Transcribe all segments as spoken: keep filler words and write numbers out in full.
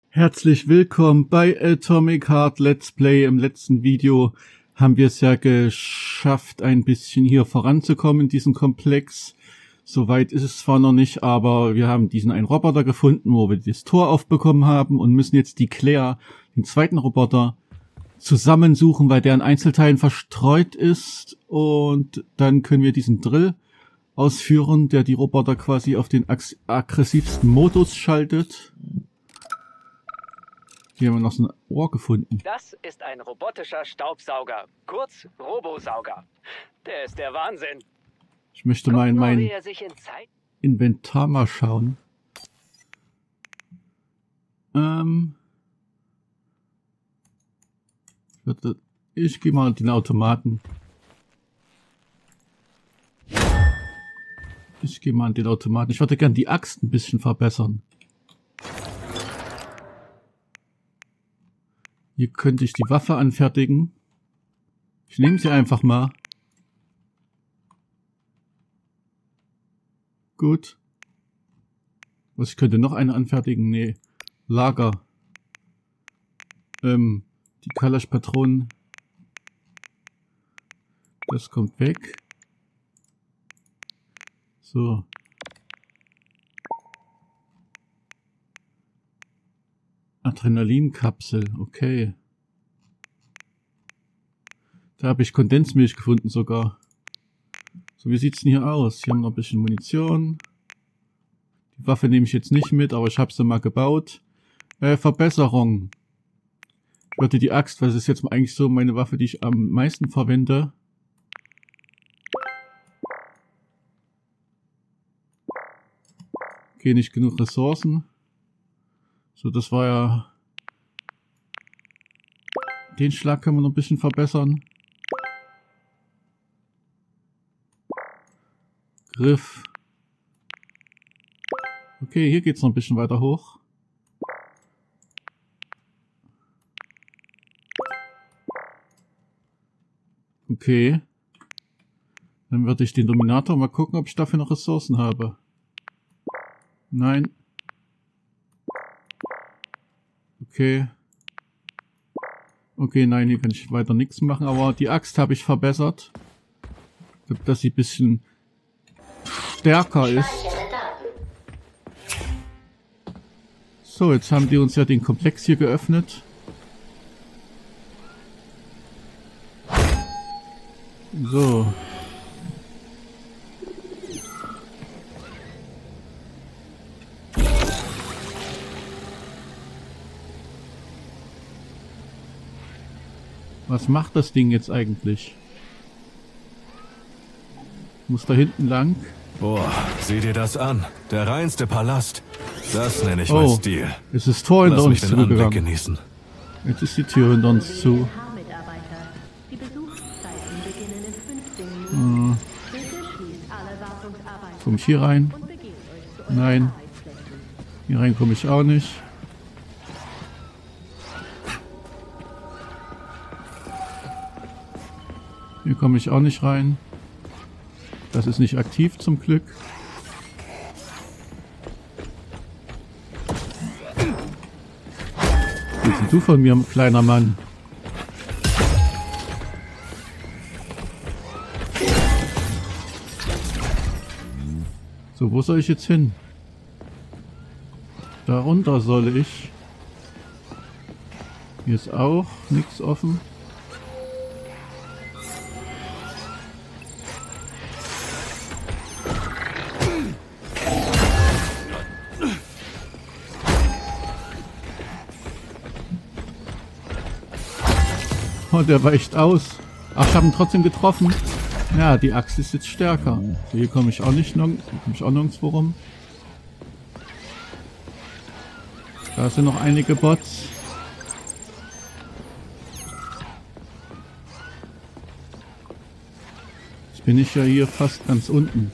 Herzlich willkommen bei Atomic Heart Let's Play. Im letzten Video haben wir es ja geschafft, ein bisschen hier voranzukommen in diesem Komplex. Soweit ist es zwar noch nicht, aber wir haben diesen einen Roboter gefunden, wo wir das Tor aufbekommen haben und müssen jetzt die Claire, den zweiten Roboter, zusammensuchen, weil der in Einzelteilen verstreut ist. Und dann können wir diesen Drill ausführen, der die Roboter quasi auf den aggressivsten Modus schaltet. Hier haben wir noch so ein Ohr gefunden. Das ist ein robotischer Staubsauger, kurz Robosauger. Der ist der Wahnsinn. Ich möchte mal in mein Guck nur, wie er sich in Zeit Inventar mal schauen. Ähm, ich gehe mal in den Automaten. Ich gehe mal in den Automaten. Ich würde gerne die Axt ein bisschen verbessern. Hier könnte ich die Waffe anfertigen. Ich nehme sie einfach mal. Gut. Was, ich könnte noch eine anfertigen? Nee. Lager. Ähm, die Kalasch-Patronen. Das kommt weg. So. Adrenalinkapsel, okay. Da habe ich Kondensmilch gefunden sogar. So, wie sieht's denn hier aus? Hier haben wir noch ein bisschen Munition. Die Waffe nehme ich jetzt nicht mit, aber ich habe sie mal gebaut. Äh, Verbesserung. Ich würde die Axt, weil es ist jetzt eigentlich so meine Waffe, die ich am meisten verwende. Okay, nicht genug Ressourcen. So, das war ja... Den Schlag können wir noch ein bisschen verbessern. Griff. Okay, hier geht's noch ein bisschen weiter hoch. Okay. Dann würde ich den Dominator mal gucken, ob ich dafür noch Ressourcen habe. Nein. Okay. Okay, nein, hier kann ich weiter nichts machen, aber die Axt habe ich verbessert. Ich glaube, dass sie ein bisschen stärker ist. So, jetzt haben die uns ja den Komplex hier geöffnet. So. Was macht das Ding jetzt eigentlich? Muss da hinten lang. Boah, sieh dir das an. Der reinste Palast. Das nenne ich Oh, mein Stil. Es ist Tor hinter Lass mich uns den Anblick zugegangen. genießen. Jetzt ist die Tür hinter uns zu. Die Besuchszeiten beginnen in fünfzehn Minuten. Hm. Bitte schließt alle Wartungsarbeiten Komme ich hier rein? und begebt euch zu euren Nein. Arbeitsplätzen. Hier rein komme ich auch nicht. Hier komme ich auch nicht rein. Das ist nicht aktiv zum Glück. Was willst denn du von mir, kleiner Mann? So, wo soll ich jetzt hin? Darunter soll ich. Hier ist auch nichts offen. Oh, der weicht aus. Ach, ich habe ihn trotzdem getroffen. Ja, die Axt ist jetzt stärker. So, hier komme ich auch nicht, hier komme ich auch nirgendwo rum. Da sind noch einige Bots. Jetzt bin ich ja hier fast ganz unten.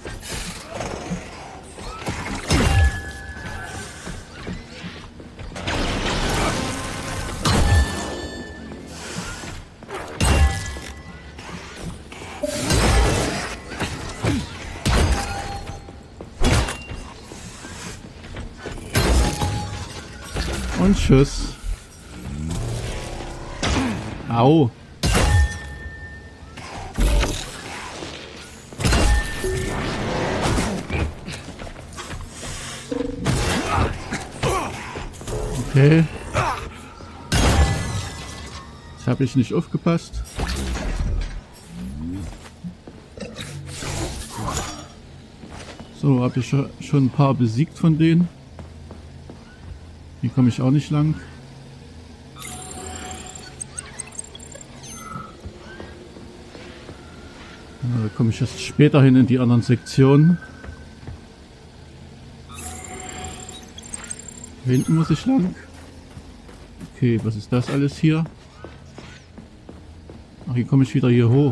Und tschüss. Au. Okay. Jetzt habe ich nicht aufgepasst. So, habe ich schon ein paar besiegt von denen. Hier komme ich auch nicht lang. Ja, da komme ich erst später hin in die anderen Sektionen. Hier hinten muss ich lang. Okay, was ist das alles hier? Ach, hier komme ich wieder hier hoch.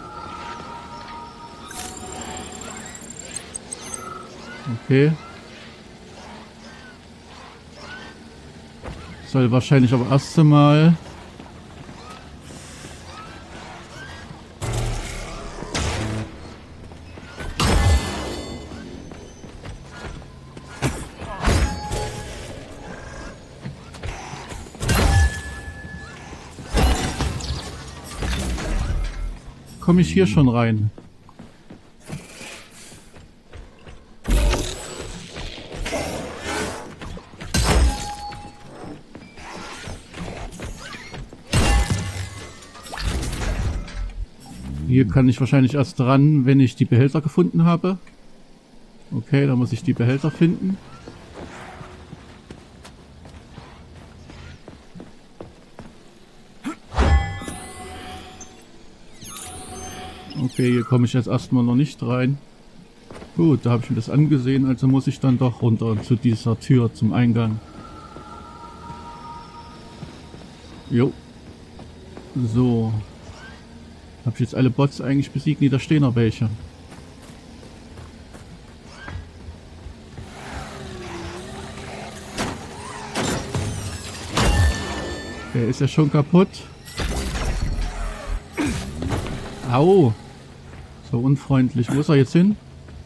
Okay. Soll wahrscheinlich aber erst einmal komme ich hier schon rein. Hier kann ich wahrscheinlich erst dran, wenn ich die Behälter gefunden habe. Okay, dann muss ich die Behälter finden. Okay, hier komme ich jetzt erstmal noch nicht rein. Gut, da habe ich mir das angesehen, also muss ich dann doch runter zu dieser Tür zum Eingang. Jo. So. Habe ich jetzt alle Bots eigentlich besiegt? Nee, da stehen noch welche. Der ist ja schon kaputt. Au. So unfreundlich. Wo ist er jetzt hin?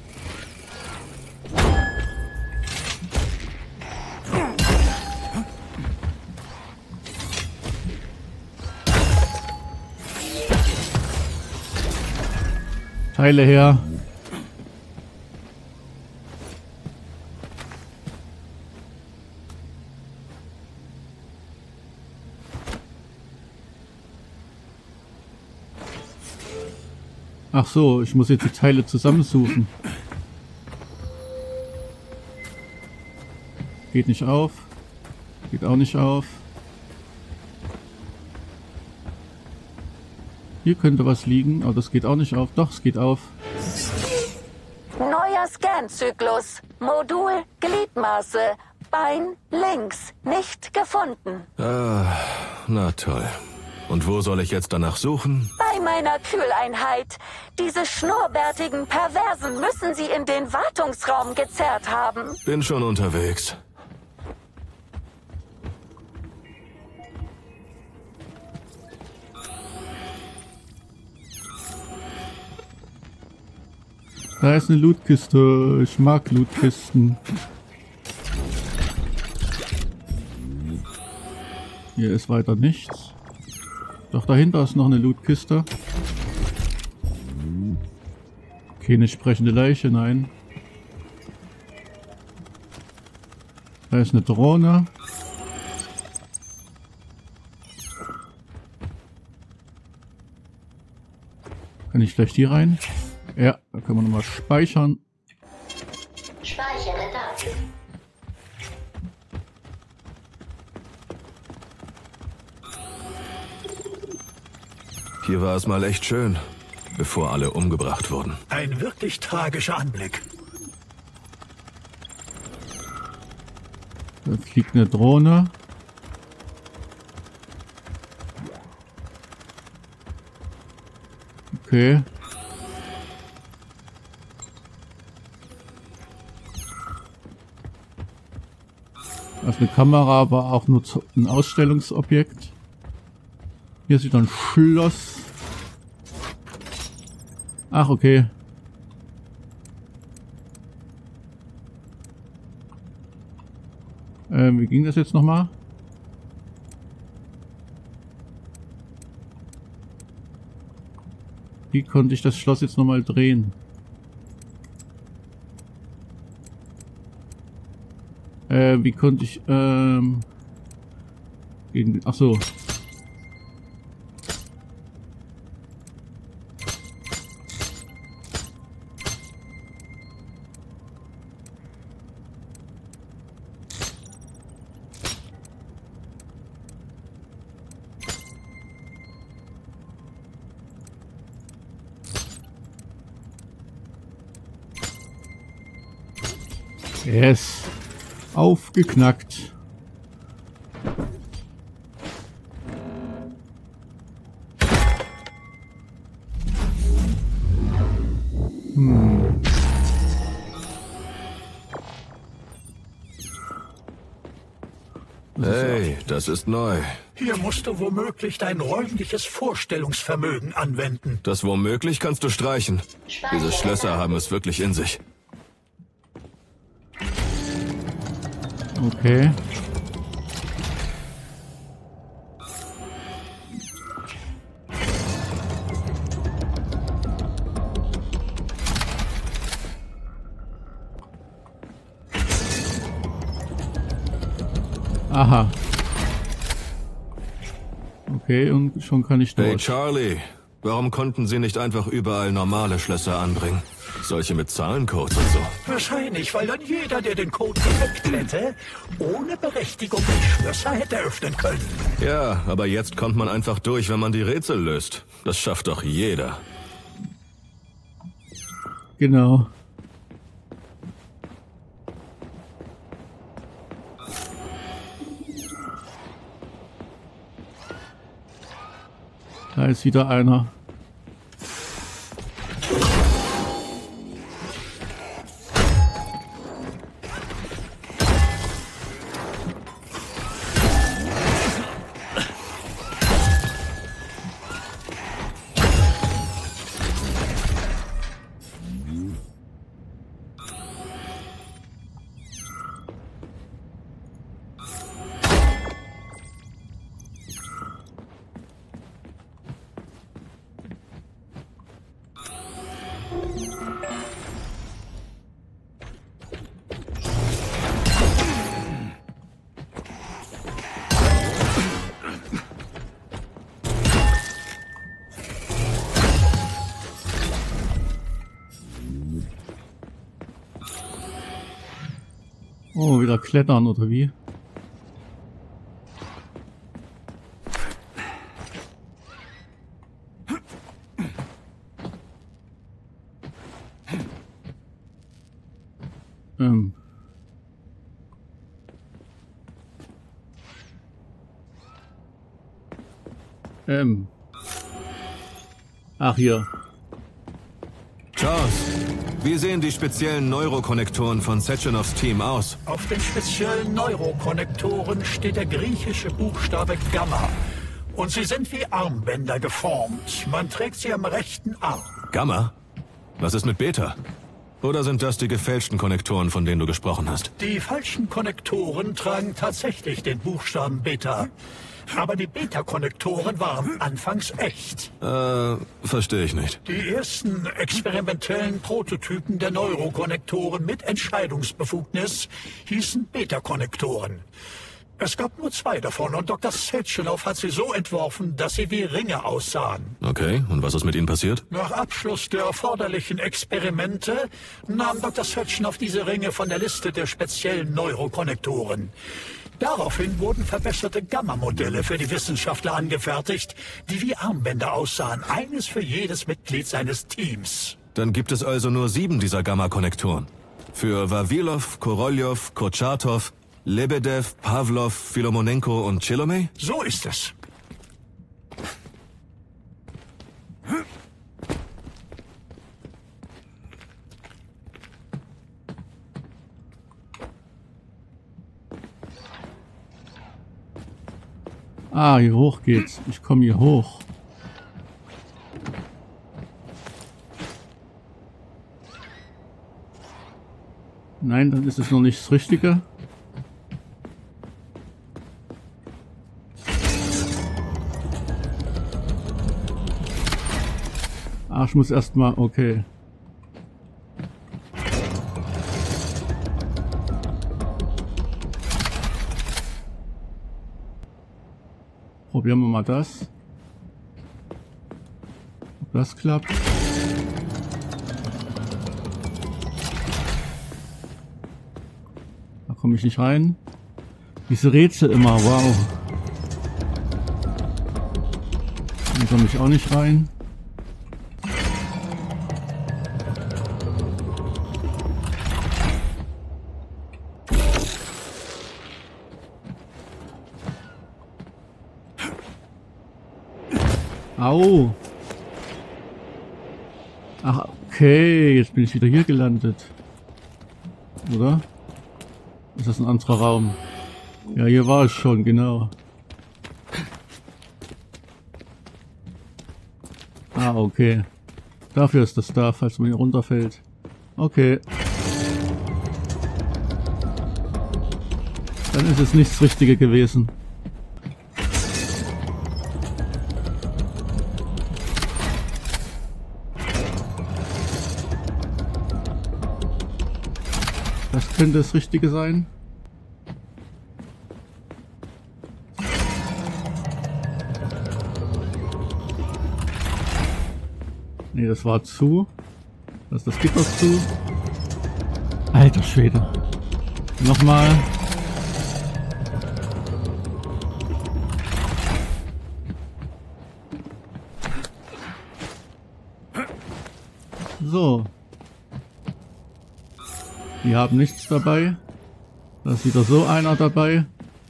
Teile her. Ach so, ich muss jetzt die Teile zusammensuchen. Geht nicht auf. Geht auch nicht auf. Hier könnte was liegen, aber das geht auch nicht auf. Doch, es geht auf. Neuer Scan-Zyklus. Modul Gliedmaße. Bein links. Nicht gefunden. Ah, na toll. Und wo soll ich jetzt danach suchen? Bei meiner Kühleinheit. Diese schnurrbärtigen Perversen müssen sie in den Wartungsraum gezerrt haben. Bin schon unterwegs. Da ist eine Lootkiste. Ich mag Lootkisten. Hier ist weiter nichts. Doch dahinter ist noch eine Lootkiste. Keine sprechende Leiche, nein. Da ist eine Drohne. Kann ich vielleicht hier rein? Ja, da können wir nochmal speichern. Speichere Daten. Hier war es mal echt schön, bevor alle umgebracht wurden. Ein wirklich tragischer Anblick. Da fliegt eine Drohne. Okay. Da ist eine Kamera, aber auch nur ein Ausstellungsobjekt. Hier ist wieder ein Schloss. Ach, okay. Ähm, wie ging das jetzt nochmal? Wie konnte ich das Schloss jetzt nochmal drehen? Äh, wie konnte ich, ähm... gegen, ach so. Yes. Aufgeknackt. Hm. Hey, das ist neu. Hier musst du womöglich dein räumliches Vorstellungsvermögen anwenden. Das womöglich kannst du streichen. Diese Schlösser haben es wirklich in sich. Okay. Aha. Okay, und schon kann ich durch. Hey Charlie, warum konnten sie nicht einfach überall normale Schlösser anbringen? Solche mit Zahlencodes und so. Wahrscheinlich, weil dann jeder, der den Code geknackt hätte, ohne Berechtigung die Schlösser hätte öffnen können. Ja, aber jetzt kommt man einfach durch, wenn man die Rätsel löst. Das schafft doch jeder. Genau. Da ist wieder einer. Oh, wieder klettern oder wie? Ähm. Ähm. Ach, hier. Charles, wie sehen die speziellen Neurokonnektoren von Setchenovs Team aus? Auf den speziellen Neurokonnektoren steht der griechische Buchstabe Gamma. Und sie sind wie Armbänder geformt. Man trägt sie am rechten Arm. Gamma? Was ist mit Beta? Oder sind das die gefälschten Konnektoren, von denen du gesprochen hast? Die falschen Konnektoren tragen tatsächlich den Buchstaben Beta. Aber die Beta-Konnektoren waren anfangs echt. Äh, verstehe ich nicht. Die ersten experimentellen Prototypen der Neurokonnektoren mit Entscheidungsbefugnis hießen Beta-Konnektoren. Es gab nur zwei davon und Doktor Setchenov hat sie so entworfen, dass sie wie Ringe aussahen. Okay, und was ist mit ihnen passiert? Nach Abschluss der erforderlichen Experimente nahm Doktor Setchenov diese Ringe von der Liste der speziellen Neurokonnektoren. Daraufhin wurden verbesserte Gamma-Modelle für die Wissenschaftler angefertigt, die wie Armbänder aussahen, eines für jedes Mitglied seines Teams. Dann gibt es also nur sieben dieser Gamma-Konnektoren. Für Vavilov, Korolev, Kurchatov, Lebedev, Pavlov, Filomonenko und Chilomey? So ist es. Ah, hier hoch geht's. Ich komme hier hoch. Nein, dann ist es noch nicht das Richtige. Ach, ich muss erstmal, okay. Probieren wir mal das. Ob das klappt. Da komme ich nicht rein. Diese Rätsel immer, wow. Da komme ich auch nicht rein. Au! Ach, okay, jetzt bin ich wieder hier gelandet. Oder? Ist das ein anderer Raum? Ja, hier war es schon, genau. Ah, okay. Dafür ist das da, falls man hier runterfällt. Okay. Dann ist es nicht das Richtige gewesen. Das könnte das Richtige sein. Nee, das war zu. Das, das Gitter zu. Alter Schwede. Nochmal. So. Die haben nichts dabei. Da ist wieder so einer dabei.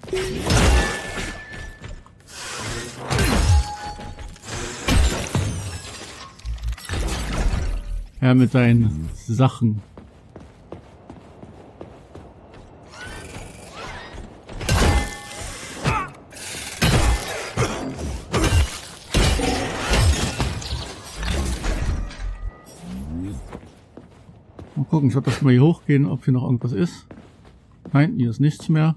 Ja, mit deinen Sachen. Mal gucken, ich werde das mal hier hochgehen, ob hier noch irgendwas ist. Nein, hier ist nichts mehr.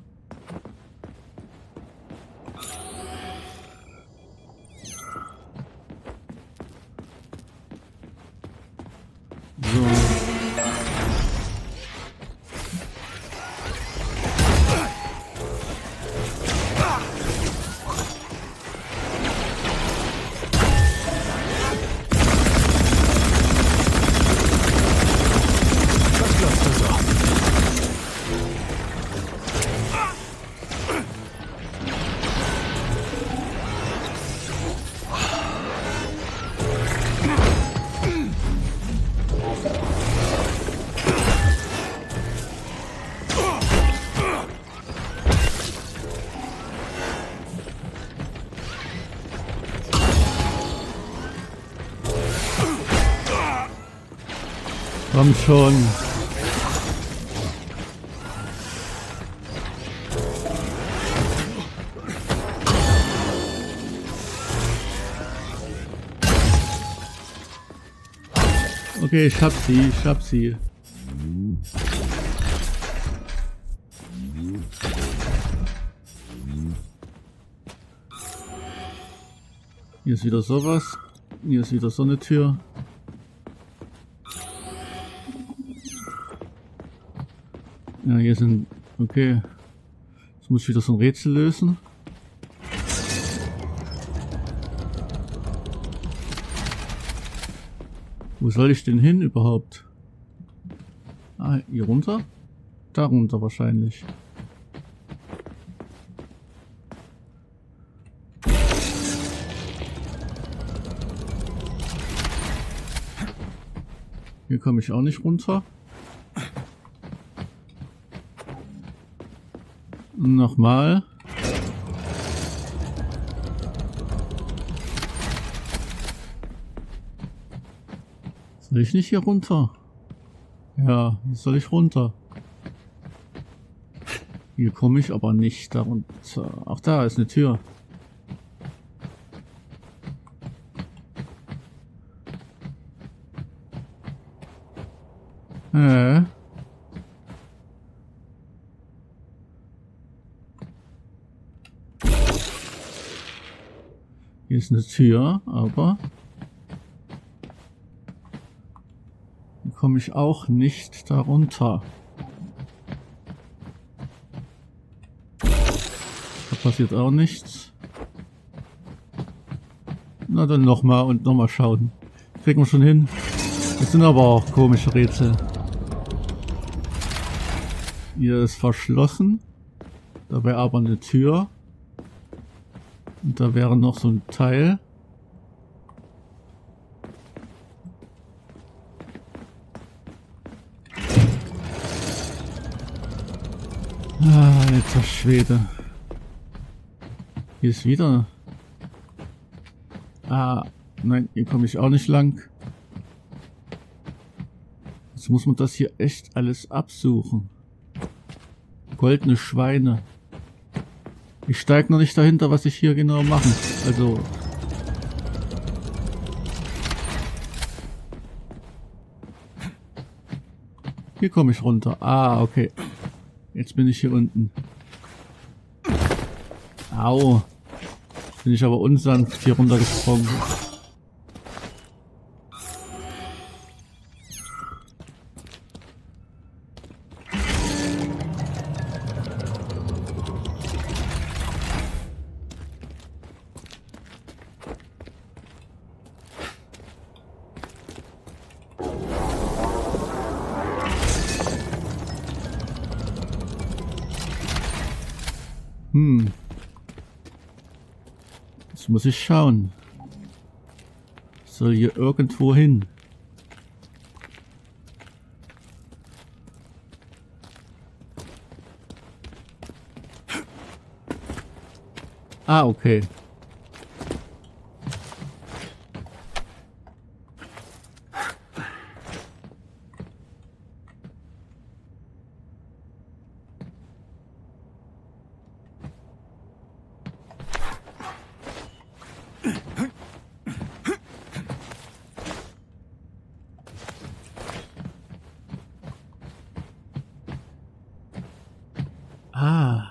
Komm schon. Okay, ich hab sie, ich hab sie. Hier ist wieder sowas. Hier ist wieder so eine Tür. Ja, hier sind... Okay. Jetzt muss ich wieder so ein Rätsel lösen. Wo soll ich denn hin überhaupt? Ah, hier runter? Da runter wahrscheinlich. Hier komme ich auch nicht runter. Nochmal. Soll ich nicht hier runter? Ja, hier soll ich runter. Hier komme ich aber nicht darunter. Ach, da ist eine Tür. Äh. Hier ist eine Tür, aber komme ich auch nicht darunter. Da passiert auch nichts. Na dann nochmal und nochmal schauen. Kriegen wir schon hin. Das sind aber auch komische Rätsel. Hier ist verschlossen. Da wäre aber eine Tür. Und da wäre noch so ein Teil. Ah, alter Schwede. Hier ist wieder... Ah, nein, hier komme ich auch nicht lang. Jetzt muss man das hier echt alles absuchen. Goldene Schweine. Ich steige noch nicht dahinter, was ich hier genau mache. Also... Hier komme ich runter. Ah, okay. Jetzt bin ich hier unten. Au. Bin ich aber unsanft hier runtergesprungen. Hm. Jetzt muss ich schauen. Ich soll hier irgendwo hin. Ah, okay. Ah.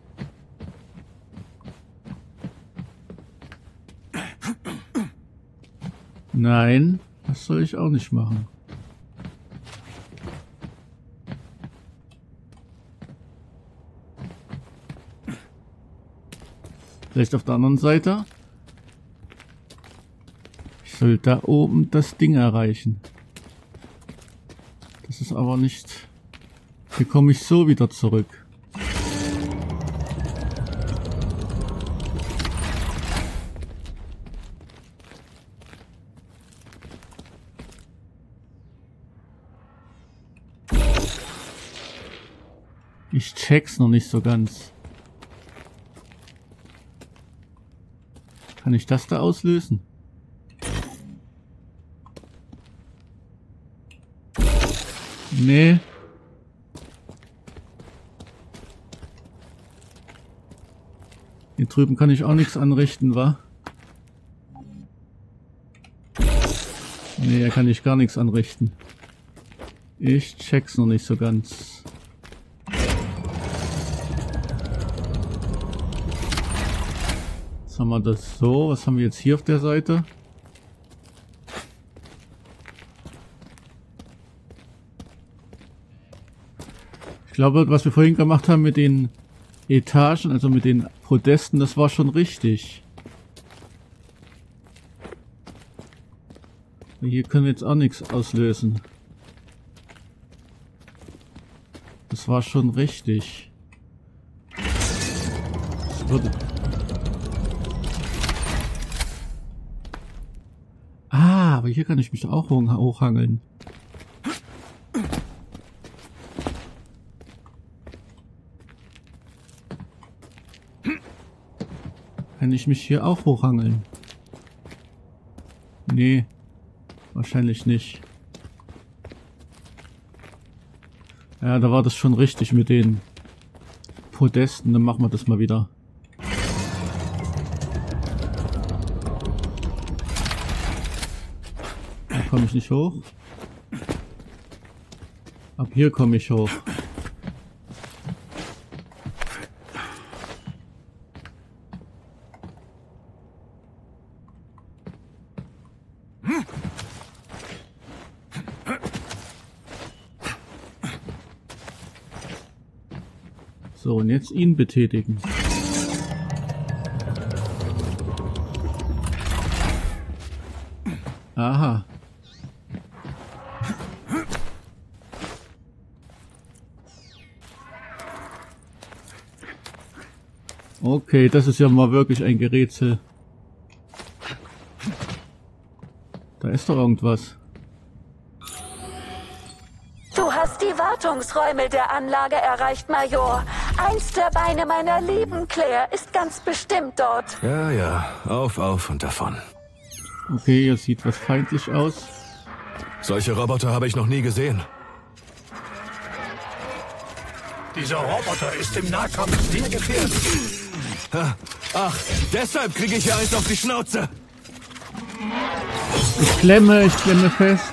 Nein, das soll ich auch nicht machen. Vielleicht auf der anderen Seite. Ich soll da oben das Ding erreichen. Das ist aber nicht... Hier komme ich so wieder zurück. Ich check's noch nicht so ganz. Kann ich das da auslösen? Nee. Hier drüben kann ich auch nichts anrichten, wa? Nee, hier kann ich gar nichts anrichten. Ich check's noch nicht so ganz. Jetzt haben wir das so. Was haben wir jetzt hier auf der Seite? Ich glaube, was wir vorhin gemacht haben mit den Etagen, also mit den Podesten, das war schon richtig. Hier können wir jetzt auch nichts auslösen. Das war schon richtig. Das würde... Ah, aber hier kann ich mich auch hochhangeln. Kann ich mich hier auch hochhangeln? Nee, wahrscheinlich nicht. Ja, da war das schon richtig mit den Podesten. Dann machen wir das mal wieder. Da komme ich nicht hoch. Ab hier komme ich hoch. So, und jetzt ihn betätigen. Aha. Okay, das ist ja mal wirklich ein Gerätsel. Da ist doch irgendwas. Du hast die Wartungsräume der Anlage erreicht, Major. Eins der Beine meiner lieben Claire ist ganz bestimmt dort. Ja, ja, auf, auf und davon. Okay, hier sieht was feindlich aus. Solche Roboter habe ich noch nie gesehen. Dieser Roboter ist im Nahkampf sehr gefährlich. Ach, deshalb kriege ich ja eins auf die Schnauze. Ich klemme, ich klemme fest.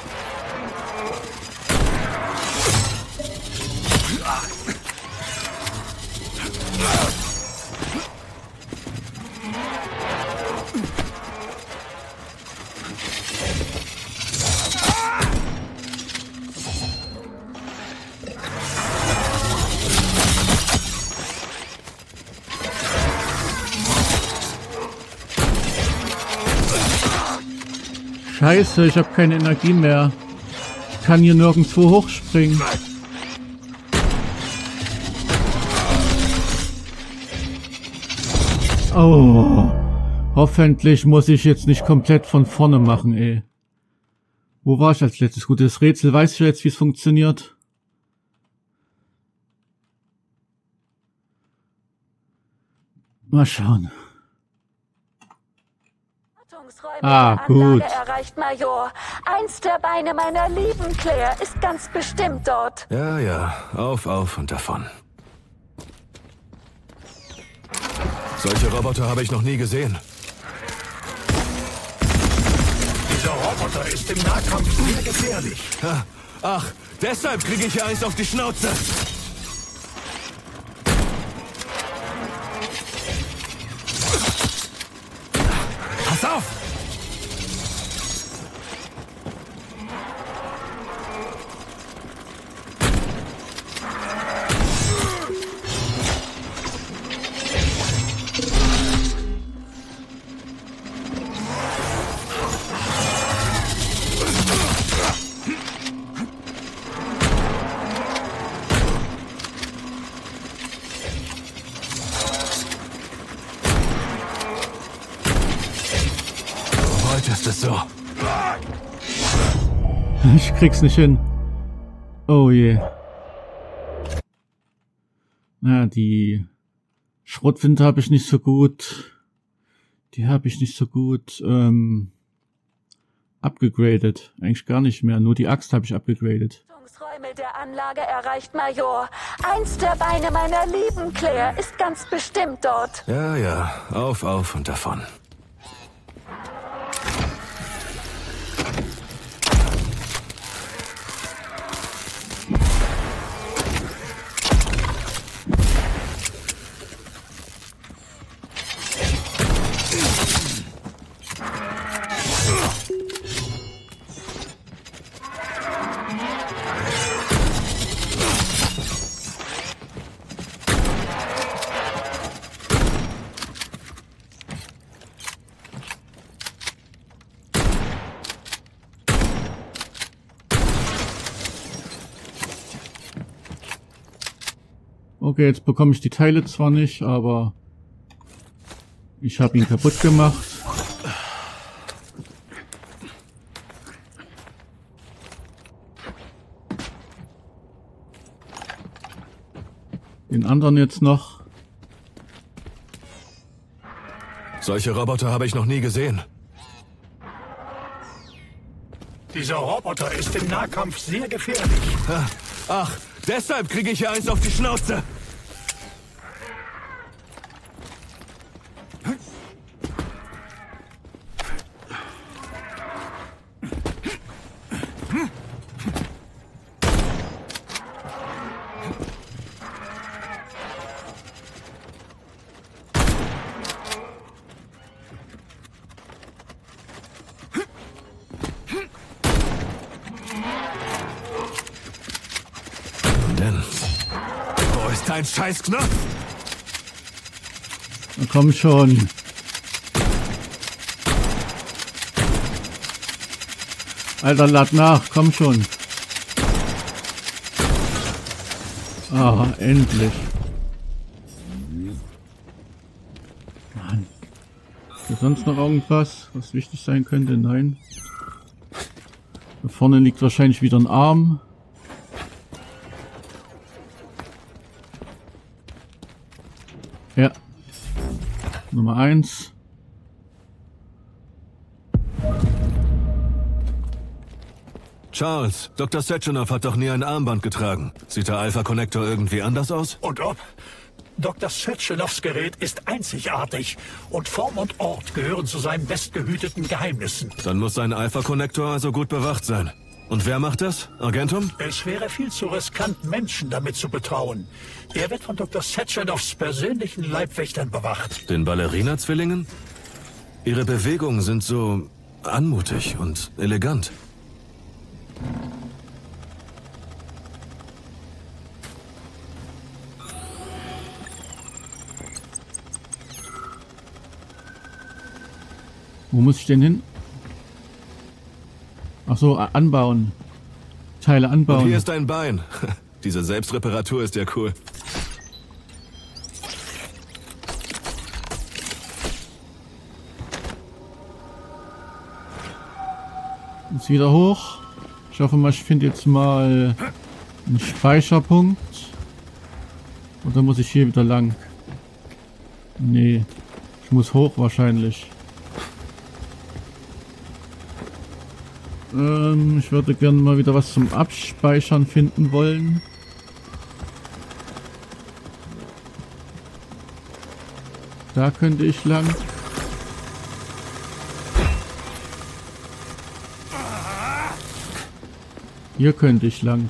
Scheiße, ich habe keine Energie mehr. Ich kann hier nirgendwo hochspringen. Oh. Hoffentlich muss ich jetzt nicht komplett von vorne machen, ey. Wo war ich als letztes? Gut, das Rätsel weiß ich jetzt, wie es funktioniert. Mal schauen. Ah, gut. Erreicht, Major. Eins der Beine meiner lieben Claire ist ganz bestimmt dort. Ja, ja, auf, auf und davon. Solche Roboter habe ich noch nie gesehen. Dieser Roboter ist im Nahkampf sehr gefährlich. Ach, deshalb kriege ich ja eins auf die Schnauze. Pass auf! Heute ist es so. Ich krieg's nicht hin. Oh je. Na, die Schrotflinte habe ich nicht so gut. Die habe ich nicht so gut ähm, abgegradet. Eigentlich gar nicht mehr. Nur die Axt habe ich abgegradet. Räume der Anlage erreicht, Major. Eins der Beine meiner lieben Claire ist ganz bestimmt dort. Ja, ja, auf, auf und davon. Okay, jetzt bekomme ich die Teile zwar nicht, aber ich habe ihn kaputt gemacht. Den anderen jetzt noch. Solche Roboter habe ich noch nie gesehen. Dieser Roboter ist im Nahkampf sehr gefährlich. Ach, deshalb kriege ich ja eins auf die Schnauze. Kein Scheißknopf! Na komm schon. Alter, lad nach, komm schon. Ah, endlich. Mann. Ist hier sonst noch irgendwas, was wichtig sein könnte? Nein. Da vorne liegt wahrscheinlich wieder ein Arm. Ja. Nummer eins. Charles, Doktor Sechenov hat doch nie ein Armband getragen. Sieht der Alpha-Connector irgendwie anders aus? Und ob? Doktor Sechenovs Gerät ist einzigartig und Form und Ort gehören zu seinen bestgehüteten Geheimnissen. Dann muss sein Alpha-Connector also gut bewacht sein. Und wer macht das? Argentum? Es wäre viel zu riskant, Menschen damit zu betrauen. Er wird von Doktor Sechenovs persönlichen Leibwächtern bewacht. Den Ballerina-Zwillingen? Ihre Bewegungen sind so anmutig und elegant. Wo muss ich denn hin? Ach so, anbauen. Teile anbauen. Und hier ist ein Bein. Diese Selbstreparatur ist ja cool. Jetzt wieder hoch. Ich hoffe mal, ich finde jetzt mal einen Speicherpunkt. Oder muss ich hier wieder lang? Nee. Ich muss hoch wahrscheinlich. Ähm, ich würde gerne mal wieder was zum Abspeichern finden wollen. Da könnte ich lang. Hier könnte ich lang.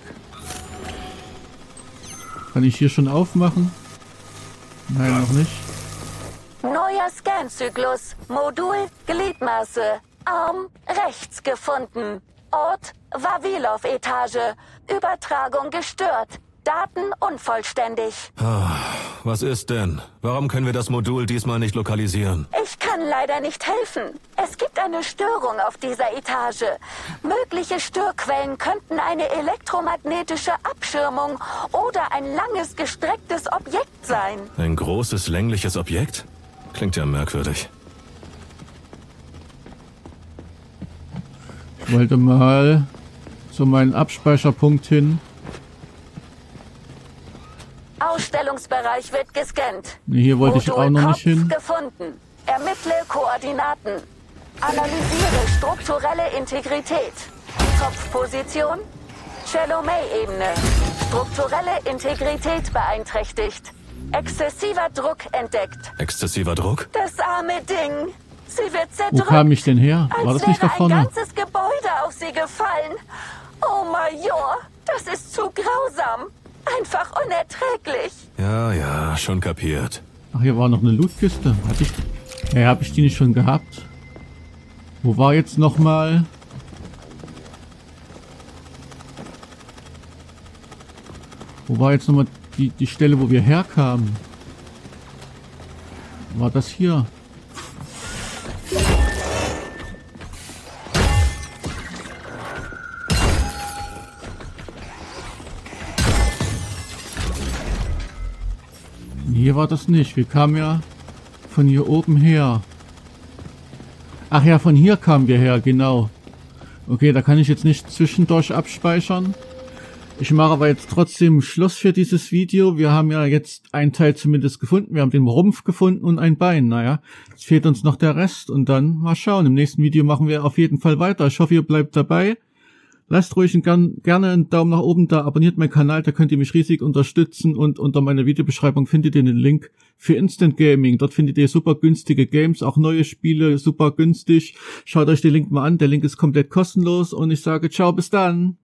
Kann ich hier schon aufmachen? Nein, noch nicht. Neuer Scanzyklus. Modul Gliedmaße. Arm rechts gefunden. Ort Vavilov-Etage. Übertragung gestört. Daten unvollständig. Was ist denn? Warum können wir das Modul diesmal nicht lokalisieren? Ich kann leider nicht helfen. Es gibt eine Störung auf dieser Etage. Mögliche Störquellen könnten eine elektromagnetische Abschirmung oder ein langes, gestrecktes Objekt sein. Ein großes, längliches Objekt? Klingt ja merkwürdig. Ich wollte mal zu meinem Abspeicherpunkt hin. Ausstellungsbereich wird gescannt. Nee, hier wollte ich Modul auch noch Kopf nicht hin. gefunden. Ermittle Koordinaten. Analysiere strukturelle Integrität. Kopfposition. Chelomey-Ebene. Strukturelle Integrität beeinträchtigt. Exzessiver Druck entdeckt. Exzessiver Druck? Das arme Ding. Sie wird Wo zerdrückt. kam ich denn her? War Als das nicht wäre da vorne? ein ganzes Gebäude auf sie gefallen. Oh, Major, das ist zu grausam. Einfach unerträglich. Ja, ja, schon kapiert. Ach, hier war noch eine Lootkiste. Hatte ich... Ja, habe ich die nicht schon gehabt? Wo war jetzt nochmal? Wo war jetzt nochmal die, die Stelle, wo wir herkamen? War das hier? Hier war das nicht. Wir kamen ja von hier oben her. Ach ja, von hier kamen wir her, genau. Okay, da kann ich jetzt nicht zwischendurch abspeichern. Ich mache aber jetzt trotzdem Schluss für dieses Video. Wir haben ja jetzt einen Teil zumindest gefunden. Wir haben den Rumpf gefunden und ein Bein. Naja, jetzt fehlt uns noch der Rest und dann mal schauen. Im nächsten Video machen wir auf jeden Fall weiter. Ich hoffe, ihr bleibt dabei. Lasst ruhig einen, gerne einen Daumen nach oben da, abonniert meinen Kanal, da könnt ihr mich riesig unterstützen und unter meiner Videobeschreibung findet ihr den Link für Instant Gaming. Dort findet ihr super günstige Games, auch neue Spiele, super günstig. Schaut euch den Link mal an, der Link ist komplett kostenlos und ich sage ciao, bis dann.